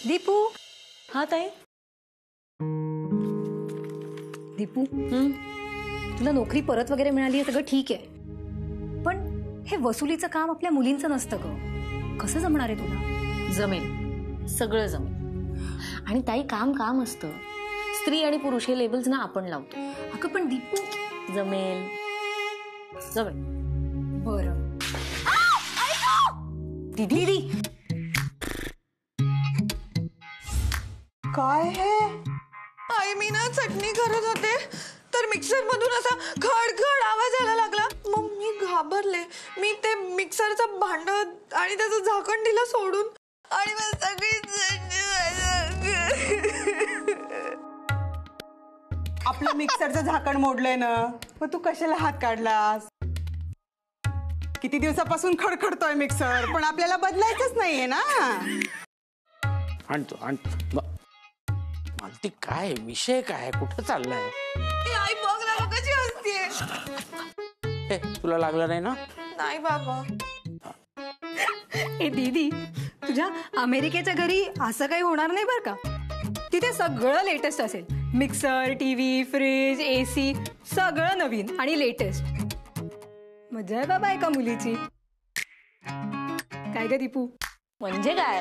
दीपू. हा ताई. दीपू, तुला नोकरी परत वगैरे मिळाली आहे, सगळं ठीक आहे, पण हे वसुलीचं काम आपल्या मुलींचं नसतं ग. कसं जमणार आहे तुला? जमेल, सगळं जमेल. आणि ताई काम काम असतं. स्त्री आणि पुरुष हे लेबल्स ना आपण लावतो. अगं पण दीपू. जमेल जमेल. बरं. दीदी. काय है? आई मी ना चटणी करत होते तर मिक्सर मधून असा खडखड आवाज यायला लागला. मग मी घाबरले. मी ते मिक्सरचं भांड आणि त्याचं झाकण दिलं सोडून आणि मग सगळी आपलं मिक्सरचं झाकण मोडलंय ना, मग तू कशाला हात काढलास? किती दिवसापासून खडखडतोय मिक्सर, पण आपल्याला बदलायचंच नाहीये ना. आणतो आणतो. मालती काय विषय काय, कुठं चाललाय? आई बघ ना कशी हसतेय. तुला लागलं नाही ना? नाही बाबा. ए दीदी, तुझ्या अमेरिकेच्या घरी असं काही होणार नाही बरं का. तिथे सगळं लेटेस्ट असेल. मिक्सर, टीव्ही, फ्रीज, एसी सगळं नवीन आणि लेटेस्ट. मजा आहे बाबा एका मुलीची. काय ग दीपू? म्हणजे काय?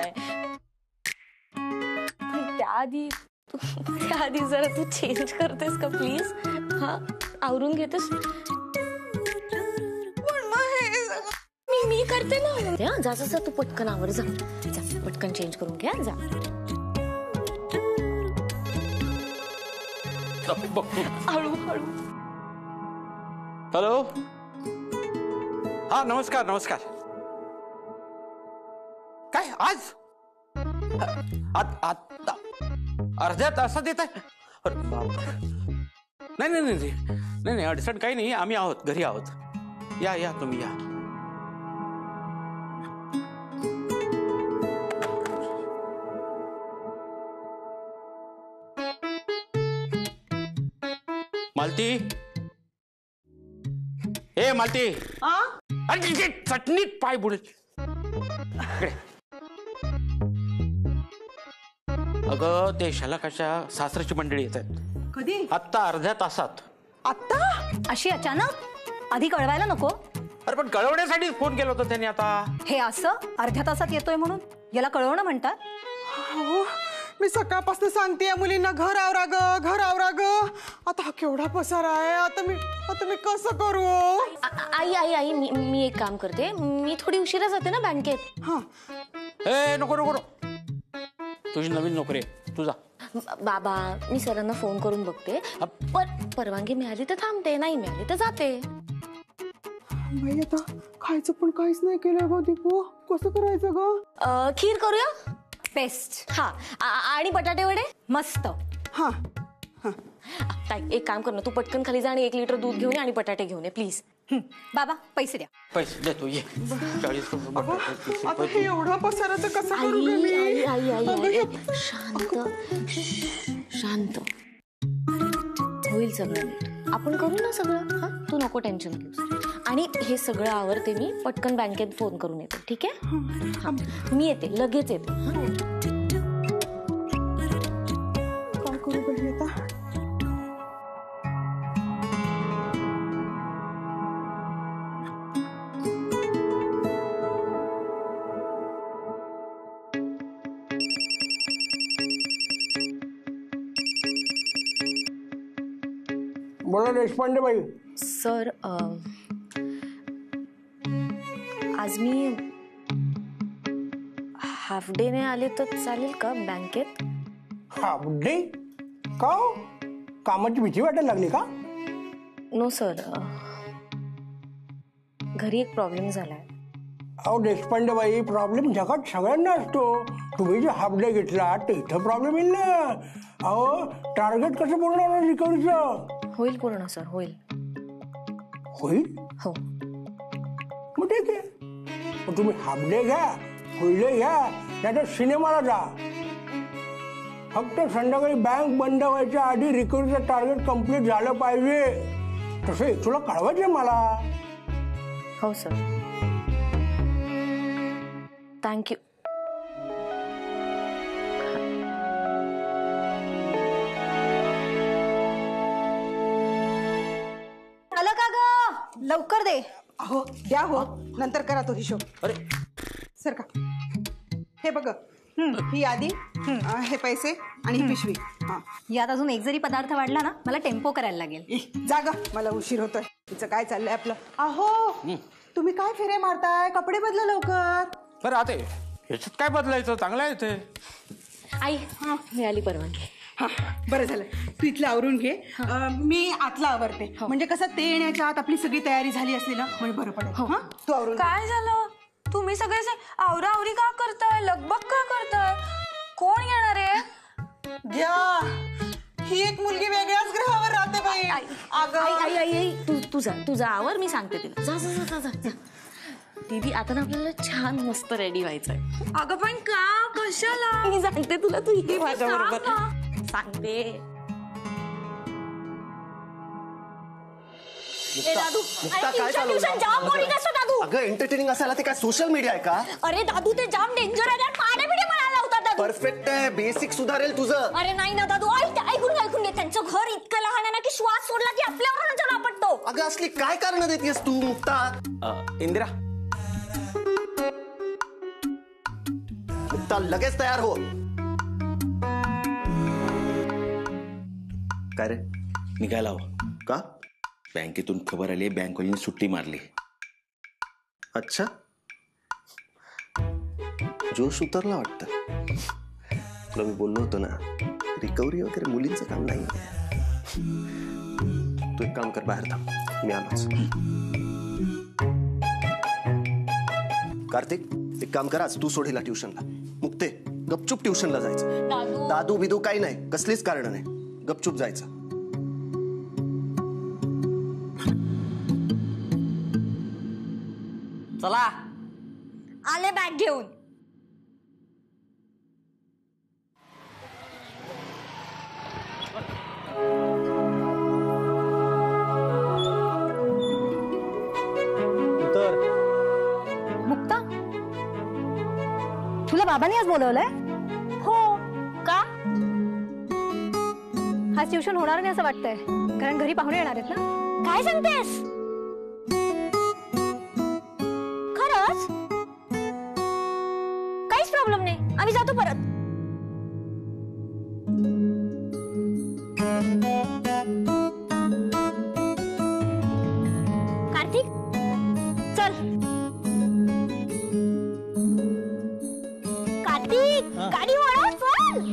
त्याआधी जरा तू चेंज करतेस का प्लीज? हा, आवरून घेतेस. मी करते ना. जा जा तू पटकन आवर. जा पटकन चेंज करून घ्या. जा. हळू हळू. हॅलो. हा नमस्कार नमस्कार. काय आज आता अर्ध्या तासात येत आहे? अरे नाही नाही नाही नाही नाही, अडचण काही नाही. आम्ही आहोत, घरी आहोत. या या तुम्ही या. मालती. ए मालती. अरे चटणीत पाय बुडेल. अगं ते शलाकाच्या सासऱ्याची मंडळी येत आहेत. कधी? आत्ता अर्ध्या तासात. आत्ता? अशी अचानक? आधी कळवायला नको? अरे पण कळवण्यासाठी फोन केला होता त्यांनी. आता हे असं अर्ध्या तासात येतोय म्हणून याला कळवणं म्हणतात? हो, मी सकाळपासून सांगते या मुलींना घर आवरा ग, घर आवरा ग. आता हा केवढा पसारा आहे. आता मी कसं करू? आई आई आई मी एक काम करते. मी थोडी उशिरा जाते ना बँकेत. हा. ए नको नको, तुझी नवीन नोकरी आहे, तू जा. बाबा मी सरांना फोन करून बघते. परवानगी मिळाली तर थांबते, नाही मिळाली तर जाते. बाई आता खायचं पण काहीच नाही केलं ग दीपू. कसं करायचं ग? खीर करूया. बेस्ट. हा आणि बटाटे वडे मस्त. हा. ताई एक काम कर ना, तू पटकन खाली जा आणि 1 लिटर दूध घेऊन ये आणि बटाटे घेऊन ये प्लीज. बाबा पैसे द्या. पैसे देतो ये. 40 आता हे एवढा पसाराचं कसं करू ग मी? आई शांत शांत. होईल सगळं नीट. आपण करू ना सगळं. हा तू नको टेन्शन घेऊस. आणि हे सगळं आवरते मी. पटकन बँकेत फोन करून येते. ठीक आहे? हा मी येते, लगेच येते. काय करू बाई आता? बोला देशपांडे बाई. सर आज मी हाफ डे ने आले तर चालेल का बँकेत? हाफ डे का? कामाची भीती वाटायला लागली का? नो सर, घरी एक प्रॉब्लेम झालाय. अहो देशपांडे बाई, प्रॉब्लेम जगात सगळ्यांना असतो. तुम्ही जे हाफ डे घेतला ते इथं प्रॉब्लेम येईल ना. अहो टार्गेट कसं पूर्ण होणार रिकव्हरीचं? होईल पूर्ण सर, होईल. होईल? हो. मग ठीक आहे. मग तुम्ही हाफ डे घ्या, फुल डे घ्या, नाहीतर सिनेमाला जा. फक्त संध्याकाळी बँक बंद व्हायच्या आधी रिकव्हरीचं टार्गेट कम्प्लीट झालं पाहिजे. तसं तुला कळवायचं मला. हो सर. थँक्यू. लवकर दे. अहो द्या हो, नंतर करा तो हिशोब. अरे सर का हे बघ, ही यादी, हे पैसे आणि ही पिशवी. हा यात अजून एक जरी पदार्थ वाढला ना मला टेम्पो करायला लागेल. जागा, मला उशीर होतोय. तिचं काय चाललंय आपलं? अहो तुम्ही काय फेरे मारताय? कपडे बदला लवकर. बरं आता ह्याच्यात काय बदलायचं? चांगलं आहे ते. आई मिळाली परवानगी. हा बरं झालं, तू इथलं आवरून घे. मी आतला आवरते. म्हणजे कसं ते येण्याच्या आत आपली सगळी तयारी झाली असली ना म्हणजे बरं पडेल. हा तू आवरून घे. काय झालं? तुम्ही सगळे आवरावरी का करताय? लगबग का करताय? कोण येणार आहे? घ्या, ही एक मुलगी वेगळ्याच ग्रहावर राहते बाई. अगं आई आई आई तू जा आवर, मी सांगते तिला. जा जा जा जा जा. दीदी आता ना आपल्याला छान मस्त रेडी व्हायचंय. अगं पण का? कशाला? मी सांगते तुला, तू इथे माझ्या बरोबर सांगते. दादू काय चालू जाम बोरिंग असतं दादू. अगं एंटरटेनिंग असायला ते काय सोशल मीडिया आहे का? अरे दादू ते जाम डेंजर आहे. पाडे बिडे म्हणायला होता दादू. परफेक्ट आहे, बेसिक सुधारेल तुझं. अरे नाही ना दादू, ऐकून घे. त्यांचं घर इतकं लहान आहे ना की श्वास सोडला की आपल्यावर नजर आपटतो. अगं असली काय कारण देतेस तू मुक्ता? इंदिरा मुक्ता लगेच तयार हो. काय रे? निघायला हवं. का? बँकेतून खबर आली, बँकवाल्यांनी सुट्टी मारली. अच्छा, जोश उतरला वाटतं. तुला मी बोललो होतो ना, रिकव्हरी वगैरे मुलींचं काम नाही. तू एक काम कर, बाहेर थांब, मी आलोच. कार्तिक एक काम कर, आज तू सोड हिला ट्युशनला. मुक्ते गपचूप ट्युशनला जायचं. दादू बिदू काही नाही, कसलीच कारण नाही, गपचूप जायचं. चला. आले बॅग घेऊन. मुक्ता, तुला बाबांनी आज बोलवलंय? हो का? आज ट्युशन होणार नाही असं वाटतंय, कारण घरी पाहुणे येणार आहेत ना. काय सांगतेस? खरंच? काहीच प्रॉब्लेम नाही, आम्ही जातो परत. कार्तिक चल. कार्तिक गाडी वळव, चल.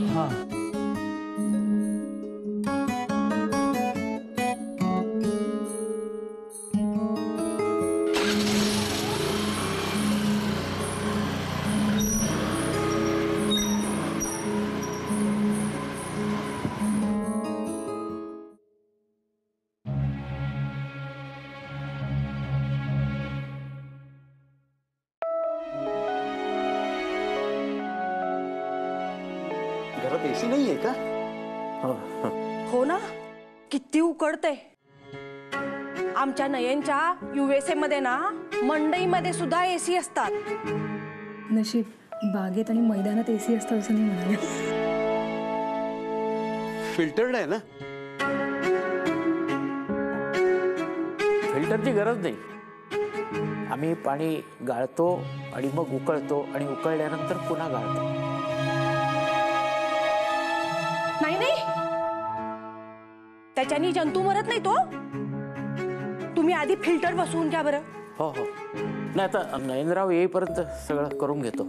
घरात एसी नाहीये का? हो ना, किती उकडतंय. आमच्या नयनच्या USA मध्ये ना मंडईमध्ये सुद्धा एसी असतात. नशीब बागेत आणि मैदानात एसी असतं असं नाही म्हणाले. फिल्टर्ड आहे ना. फिल्टरची गरज नाही. आम्ही पाणी गाळतो आणि मग उकळतो आणि उकळल्यानंतर पुन्हा गाळतो. नाही नाही, त्याच्यानी जंतू मरत नाही तो. तुम्ही आधी फिल्टर बसवून घ्या बरं. हो हो, नाही आता नयनराव येईपर्यंत सगळं करून घेतो.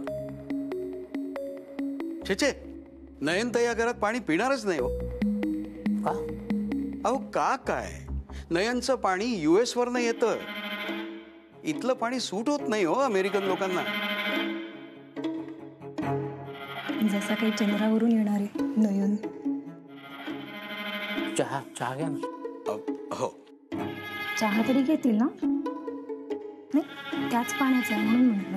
छे, नयनताई या घरात पाणी पिणारच नाही हो. का? अहो का काय, नयनचं पाणी US वरनं येतं. इथलं पाणी सूट होत नाही हो अमेरिकन लोकांना. जसा काही चंद्रावरून येणारे नयन. चहा घ्या ना. हो, चहा तरी घेतील ना? नाही, त्याच पाण्याचा म्हणून म्हटलं.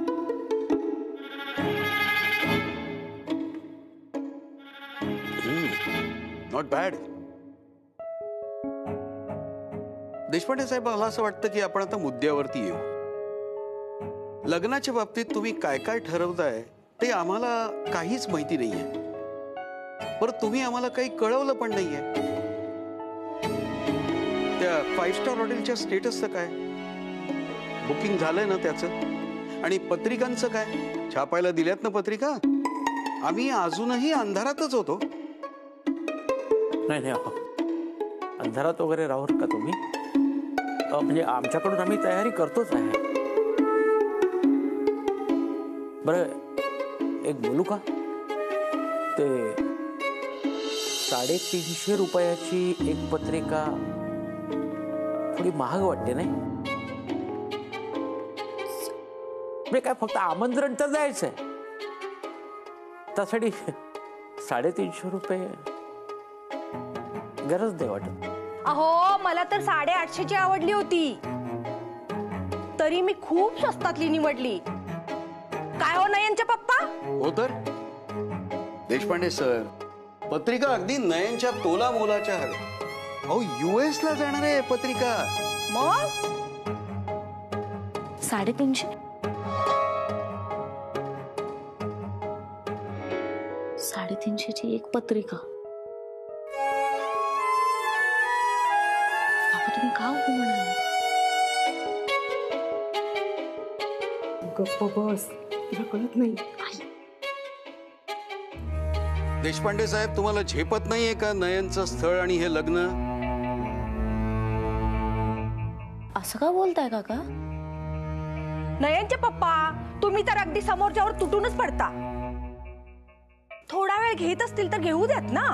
Not bad. देशपांडे साहेब, मला असं वाटतं की आपण आता मुद्द्यावरती येऊ. लग्नाच्या बाबतीत तुम्ही काय काय ठरवताय ते आम्हाला काहीच माहिती नाहीये. बरं, तुम्ही आम्हाला काही कळवलं पण नाहीये. त्या 5 स्टार हॉटेलच्या स्टेटसचं काय? बुकिंग झालंय ना त्याचं? आणि पत्रिकांचं काय? छापायला दिल्यात ना पत्रिका? आम्ही अजूनही अंधारातच होतो. नाही अंधारात वगैरे राहू का तुम्ही? म्हणजे आमच्याकडून आम्ही तयारी करतोच आहे. बरं एक बोलू का? ते 350 रुपयाची एक पत्रिका थोडी महाग वाटते नाही? म्हणजे काय फक्त आमंत्रण तर जायचंय, त्यासाठी 350 रुपये गरज नाही वाटत. अहो मला तर 850ची आवडली होती, तरी मी खूप स्वस्तातली निवडली. काय हो नयनचे पप्पा? हो तर देशपांडे सर, पत्रिका अगदी नयनच्या तोला मोलाच्या हव्या. अहो US ला जाणार आहे पत्रिका. मग 350 350ची एक पत्रिका. बाबा तुम्ही का हो म्हणाला? गप्प बस, तुला कळत नाही. देशपांडे साहेब, तुम्हाला झेपत नाहीये का नयनचं स्थळ आणि हे लग्न? असं का बोलताय काका? नयनचे पप्पा, तुम्ही तर अगदी समोरच्यावर तुटूनच पडता. थोडा वेळ घेत असतील तर घेऊ द्यात ना.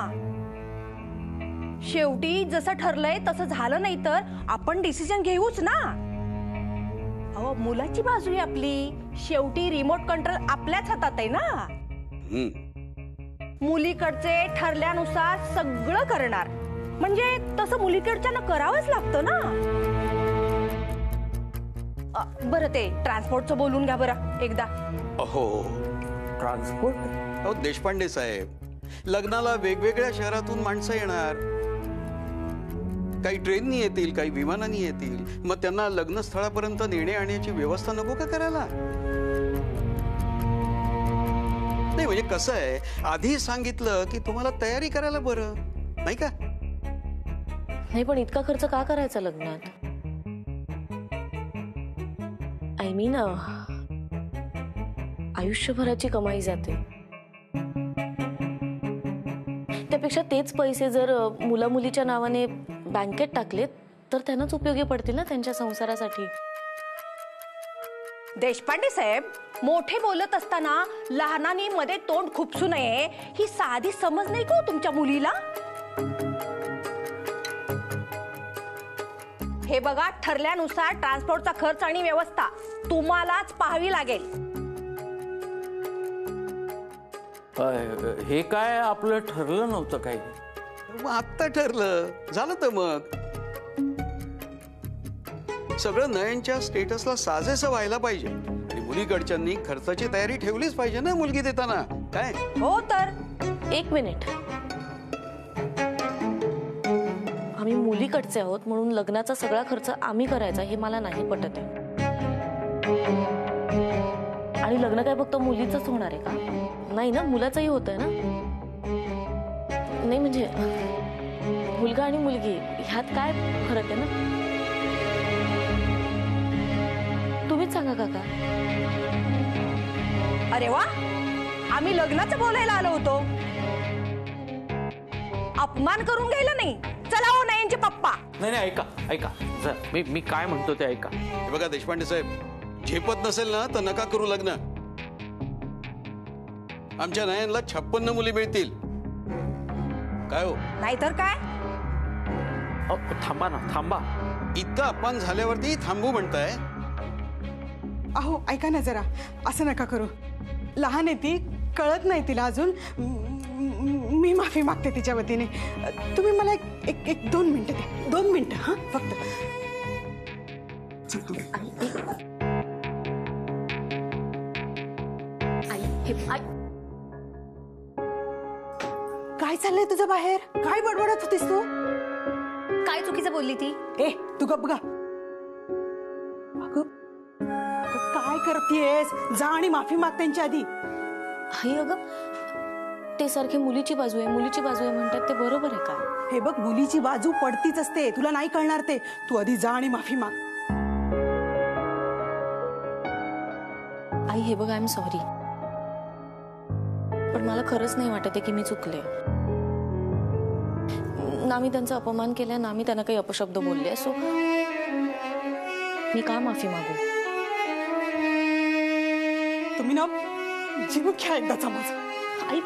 शेवटी जसं ठरलंय तसं झालं नाही तर आपण डिसिजन घेऊच ना. अहो मुलाची बाजू आहे आपली, शेवटी रिमोट कंट्रोल आपल्याच हातात आहे ना. मुलीकडचे ठरल्यानुसार सगळं करणार म्हणजे तसं मुलीकडच्यानं करावंच लागतं ना. बरं ते ट्रान्सपोर्टचं बोलून घ्या बरं एकदा. अहो ट्रान्सपोर्ट? अहो देशपांडे साहेब, लग्नाला वेगवेगळ्या शहरातून माणसं येणार. काही ट्रेननी येतील, काही विमानांनी येतील. मग त्यांना लग्नस्थळापर्यंत नेणे आणण्याची व्यवस्था नको का करायला? नाही म्हणजे कसं आहे, आधी सांगितलं की तुम्हाला तयारी करायला बरं नाही का? नाही पण इतका खर्च का करायचा लग्नात? आय मीन आयुष्यभराची कमाई जाते. त्यापेक्षा तेच पैसे जर मुला मुलीच्या नावाने बँकेत टाकलेत तर त्यांनाच उपयोगी पडतील ना त्यांच्या संसारासाठी. देशपांडे साहेब, मोठे बोलत असताना लहानांनी मध्ये तोंड खुपसू नये ही साधी समज नाही का तुमच्या मुलीला? हे बघा, ठरल्यानुसार ट्रान्सपोर्टचा खर्च आणि व्यवस्था तुम्हालाच पाहावी लागेल. हे काय आपलं ठरलं नव्हतं काही? मग आत्ता ठरलं झालं तर मग सगळं नयनच्या स्टेटसला साजेसं व्हायला पाहिजे. आणि मुलीकडच्यांनी खर्चाची तयारी ठेवलीच पाहिजे ना मुलगी देताना. काय हो तर. एक मिनिट, आम्ही मुलीकडचे आहोत म्हणून लग्नाचा सगळा खर्च आम्ही करायचा हे मला नाही पटत आहे. आणि लग्न काय फक्त मुलीचंच होणार आहे का? नाही ना, मुलाचंही होतंय ना. नाही म्हणजे मुलगा आणि मुलगी ह्यात काय फरक आहे ना? तुम्हीच सांगा काका. अरे वा, आम्ही लग्नाचं बोलायला आलो होतो, अपमान करून घ्यायला नाही. चला हो नयनचे पप्पा. नाही ऐका ऐका, मी काय म्हणतो ते ऐका. हे बघा देशपांडे साहेब, झेपत नसेल ना तर नका करू लग्न. आमच्या नयनला 56 मुली मिळतील. काय हो? नाहीतर काय? थांबा ना, थांबा. इतका अपमान झाल्यावरती थांबू म्हणताय? अहो ऐका ना जरा, असं नका करू. लहान आहे ती, कळत नाही तिला अजून. मी माफी मागते तिच्या वतीने. तुम्ही मला एक 2 मिनिटं द्या. 2 मिनिटं हा फक्त. काय चाललंय तुझं बाहेर? काय बडबडत होतीस तू? काय चुकीचं बोलली ती? ए तू गप गा. अगं काय करतेस? जा आणि माफी माग त्यांच्या आधी. आई अगं ते सारखे मुलीची बाजू आहे म्हणतात ते बरोबर आहे का? हे बघ, मुलीची बाजू पडतीच असते, तुला नाही कळणार ते. तू आधी जा आणि माफी माग. आई हे बघ, आय एम सॉरी, पण मला खरंच नाही वाटत आहे की मी चुकले. ना मी त्यांचा अपमान केलाय, ना मी त्यांना काही अपशब्द बोलले. सो मी का माफी मागू? तुम्ही ना जीव घ्या एकदाचा माझा. आई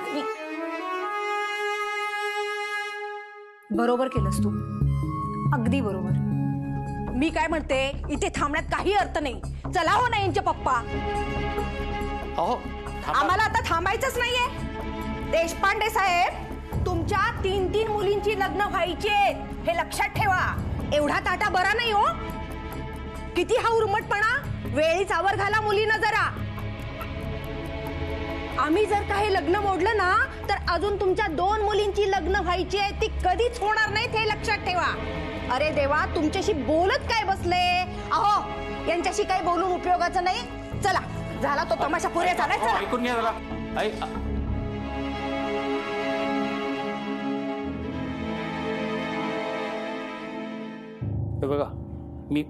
बरोबर केलंस तू, अगदी बरोबर. मी काय म्हणते, इथे थांबण्यात काही अर्थ नाही. चला हो ना यांचे पप्पा. अहो आम्हाला आता थांबायचंच नाहीये. देशपांडे साहेब, तुमच्या 3 मुलींची लग्न व्हायची आहेत हे लक्षात ठेवा. एवढा ताटा बरा नाही हो. किती हा उर्मटपणा. वेळीच आवर घाला मुलींना जरा. आम्ही जर काही लग्न मोडलं ना तर अजून तुमच्या 2 मुलींची लग्न व्हायची आहे, ती कधीच होणार नाहीत हे लक्षात ठेवा. अरे देवा, तुमच्याशी बोलत काय बसले. अहो यांच्याशी काही बोलून उपयोगाचं नाही. चला, झाला तो तमाशा पुरे झालाय. चला ऐकून घ्या जरा. बघा, मी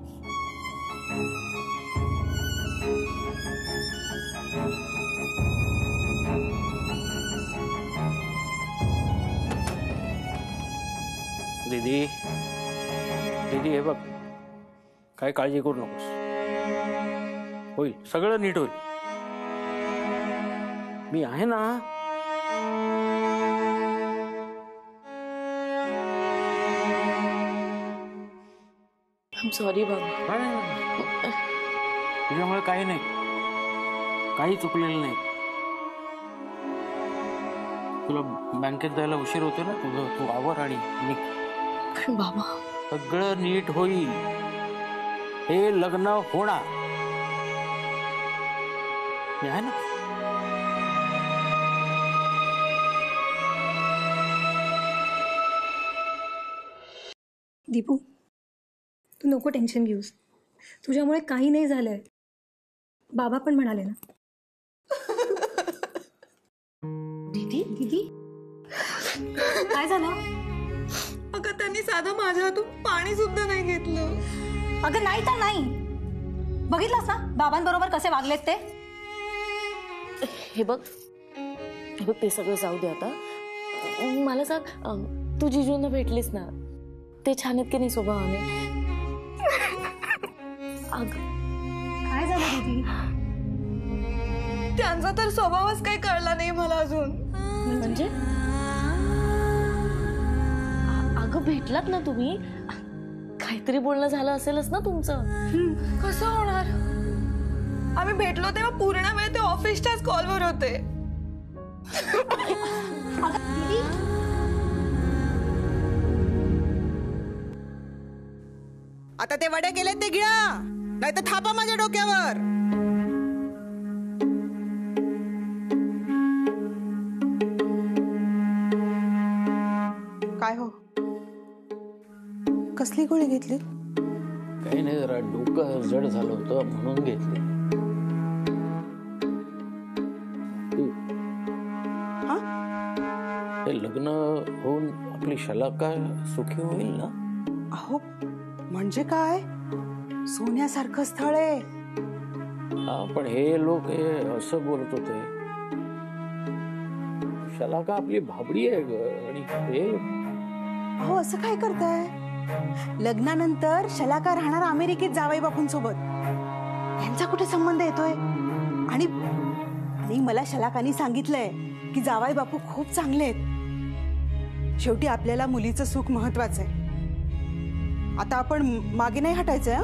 दीदी हे बघ, काय काळजी करू नकोस. होईल, सगळं नीट होईल. मी आहे ना. सॉरी बाबा. तुझ्यामुळे काही नाही, काही चुकलेलं नाही. तुला बँकेत जायला उशीर होतो ना, तू आवर आणि निघ. पण बाबा, सगळं नीट होईल. हे लग्न होणार. मी आहे ना. दीपू, तू नको टेन्शन घेऊस. तुझ्यामुळे काही नाही झालंय. बाबा पण म्हणाले ना. दीदी दीदी काय झालं? अगं त्यांनी साधं माझ्या हातून पाणी सुद्धा नाही घेतलं. अगं नाही तर नाही. बघितलंस ना बाबांबरोबर कसे वागलेत ते. हे बघ, ते सगळं जाऊ दे आता. मला सांग, तू जिजूंना भेटलीस ना, ते छान आहेत की नाही स्वभावाने? काय झालं दीदी? त्यांचा तर स्वभावच काही कळला नाही मला अजून. म्हणजे अगं भेटलात ना तुम्ही, काहीतरी बोलणं झालं असेलच ना तुमचं. कसं होणार? आम्ही भेटलो तेव्हा पूर्ण वेळ ते ऑफिसच्याच कॉलवर होते. आता ते वडे गेले ते घ्या, नाही तर थापा माझ्या डोक्यावर. काय हो, कसली गोळी घेतली? काही नाही, जरा डोकं जड झालं होतं म्हणून घेतली. हे लग्न होऊन आपली शलाका सुखी होईल ना? अहो म्हणजे काय, सोन्यासारखं स्थळ आहे. हा, पण हे लोक हे असं बोलत होते. शलाका आपली भाबडी आहे ग. आणि हे अहो असं काय करताय? लग्नानंतर शलाका राहणार अमेरिकेत जावई बापूंसोबत. यांचा कुठे संबंध येतोय? आणि मला शलाकानी सांगितलंय की जावई बापू खूप चांगले आहेत. शेवटी आपल्याला मुलीचं सुख महत्वाचं आहे. आता आपण मागे नाही हटायचंय.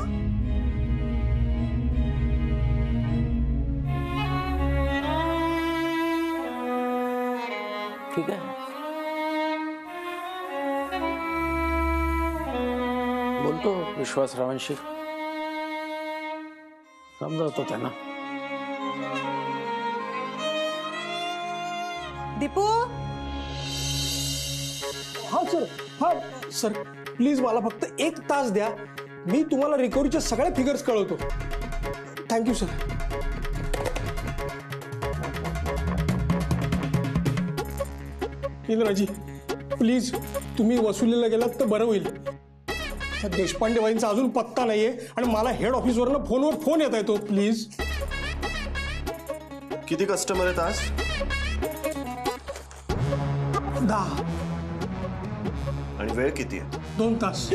ठीक आहे, बोलतो विश्वासरावांशी, समजावतो त्यांना. दीपू. हा सर, हा सर, प्लीज मला फक्त 1 तास द्या. मी तुम्हाला रिकव्हरीचे सगळे फिगर्स कळवतो. Thank you sir. इंद्राजी प्लीज तुम्ही वसुलीला गेलात तर बरं होईल. त्या देशपांडे बाईंचा अजून पत्ता नाहीये आणि मला हेड ऑफिसवरनं फोनवर फोन येत आहे तो. प्लीज. किती कस्टमर आहेत आज? 10. आणि वेळ किती आहे? 2 तास.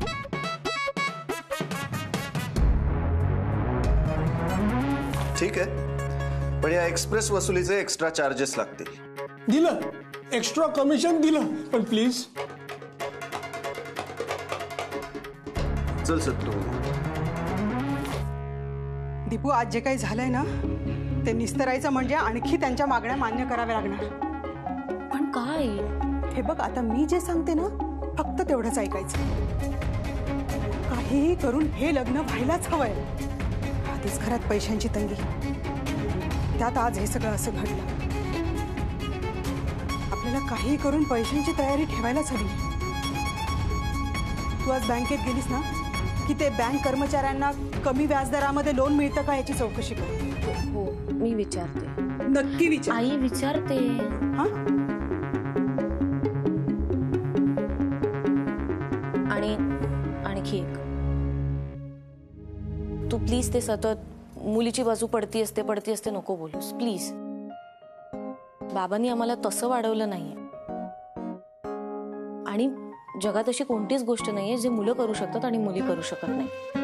ठीक आहे, पण या एक्सप्रेस वसुलीचे एक्स्ट्रा चार्जेस लागतील. दिलं, एक्स्ट्रा कमिशन दिलं, पण प्लीज. चल सत्तू. दीपू, आज जे काही झालंय ना ते निस्तरायचं म्हणजे आणखी त्यांच्या मागण्या मान्य कराव्या लागणार. पण काय? हे बघ, आता मी जे सांगते ना फक्त तेवढंच ऐकायचं. काहीही करून हे लग्न व्हायलाच हवंय. आधीच घरात पैशांची तंगी, त्यात आज हे सगळं असं घडलं. आपल्याला काहीही करून पैशांची तयारी ठेवायलाच हवी. तू आज बँकेत गेलीस ना की ते बँक कर्मचाऱ्यांना कमी व्याजदरामध्ये लोन मिळतं का याची चौकशी कर. हो, मी विचारते. नक्की विचार. आई विचारते. हा. आणि आणखी एक, तू प्लीज ते सतत मुलीची बाजू पडती असते नको बोलूस प्लीज. बाबांनी आम्हाला तसं वाढवलं नाहीये आणि जगात अशी कोणतीच गोष्ट नाहीये जे मुलं करू शकतात आणि मुली करू शकत नाही.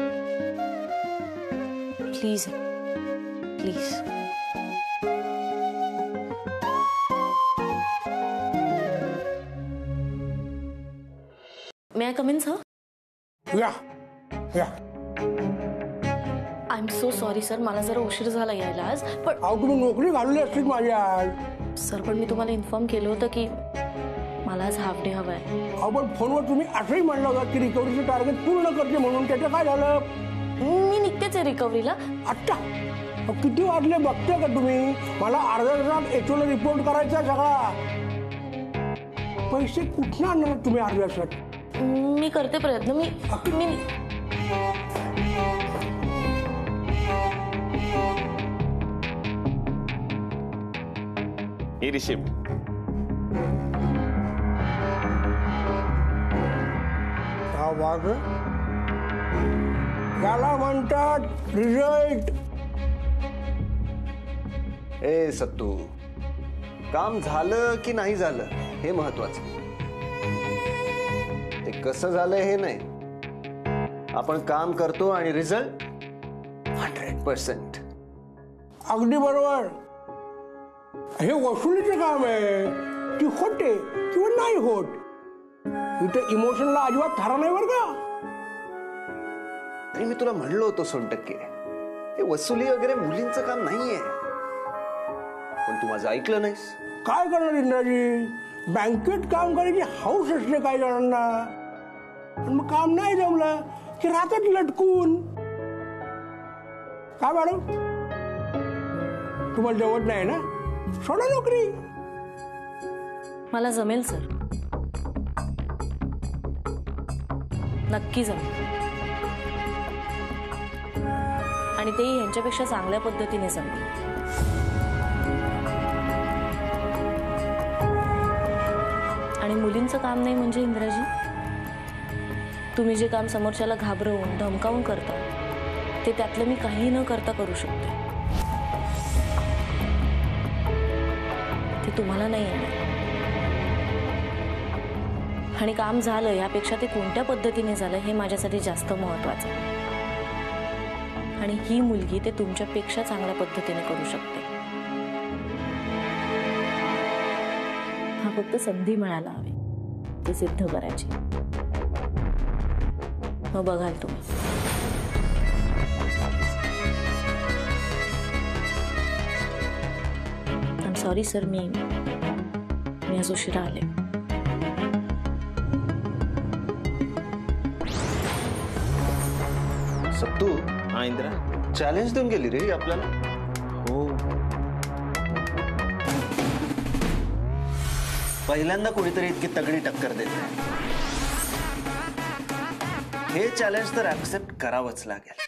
Please please. May I come in sir? या या. I am so sorry sir, मला जरा उशीर झाला यायला आज. पण तुम्ही नोकरी घालवली असतील माझ्या आज. सर पण मी तुम्हाला इन्फॉर्म केलं होतं की मला आज हाफ डे हवाय. पण फोनवर तुम्ही असंही म्हणलं होतं की रिकव्हरीचं टार्गेट पूर्ण करते म्हणून. त्याचं काय झालं? मी निघतेच आहे रिकव्हरीला. आत्ता किती वाजले बघते का तुम्ही? मला अर्ध्या तासात एचओला रिपोर्ट करायचा सगळा. पैसे कुठून आणणार तुम्ही अर्ध्या तासात? मी करते प्रयत्न. मी ही रिसिप्ट. हा वाग याला म्हणतात रिझल्ट. ए सत्तू, काम झालं की नाही झालं हे महत्वाचं. ते कसं झालं हे नाही. आपण काम करतो आणि रिझल्ट 100%. अगदी बरोबर. हे वसुलीचं काम आहे. ती होते किंवा नाही होत. इथे इमोशनला अजिबात थारा नाही बरं का. आणि मी तुला म्हणलो होतो 100%, हे वसुली वगैरे मुलींचं काम नाहीये. पण तू माझं ऐकलं नाहीस. काय करणार इंद्राजी? बँकेत काम करायची हौस असते काही जणांना. पण मग काम नाही जमलं की राहतात लटकून. काय मॅडम, तुम्हाला जमत नाही ना? सोडा नोकरी. मला जमेल सर, नक्की जमेल. आणि तेही यांच्यापेक्षा चांगल्या पद्धतीने जमेल. आणि मुलींचं काम नाही म्हणजे इंद्राजी, तुम्ही जे काम समोरच्याला घाबरवून धमकावून करता ते त्यातलं मी काही न करता करू शकते. ते तुम्हाला नाही येणार. आणि काम झालं यापेक्षा ते कोणत्या पद्धतीने झालं हे माझ्यासाठी जास्त महत्वाचं आहे. आणि ही मुलगी ते तुमच्यापेक्षा चांगल्या पद्धतीने करू शकते. हा फक्त संधी मिळायला हवी ते सिद्ध करायची. मग बघाल तुम्ही. आय एम सॉरी सर, मी आज उशिरा आले. सत्तू, हा इंद्रा. चॅलेंज देऊन गेली रे आपल्याला. हो, पहिल्यांदा कोणीतरी इतकी तगडी टक्कर देते. हे चॅलेंज तर ऍक्सेप्ट करावंच लागेल.